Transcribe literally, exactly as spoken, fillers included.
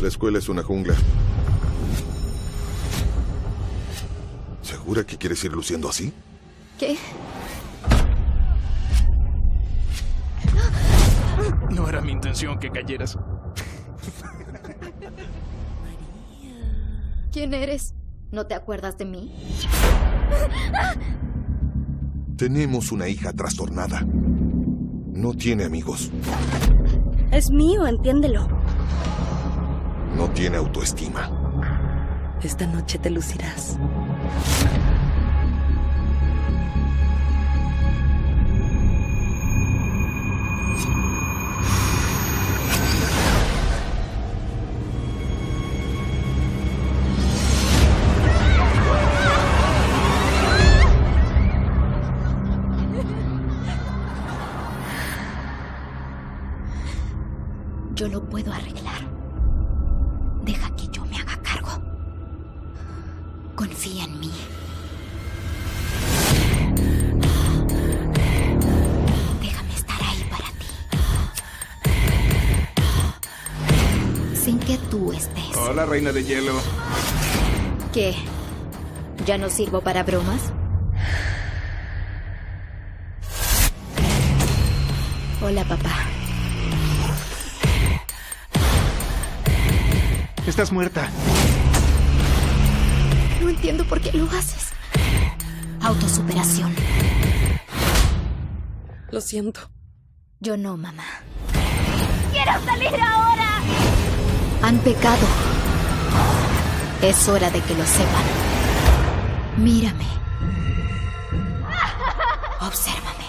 La escuela es una jungla. ¿Segura que quieres ir luciendo así? ¿Qué? No era mi intención que cayeras. ¿Quién eres? ¿No te acuerdas de mí? Tenemos una hija trastornada. No tiene amigos. Es mío, entiéndelo. No tiene autoestima. Esta noche te lucirás. Yo lo puedo arreglar. Deja que yo me haga cargo. Confía en mí. Déjame estar ahí para ti. Sin que tú estés. Hola, reina de hielo. ¿Qué? ¿Ya no sirvo para bromas? Hola, papá. Estás muerta. No entiendo por qué lo haces. Autosuperación. Lo siento. Yo no, mamá. ¡Quiero salir ahora! Han pecado. Es hora de que lo sepan. Mírame. Obsérvame.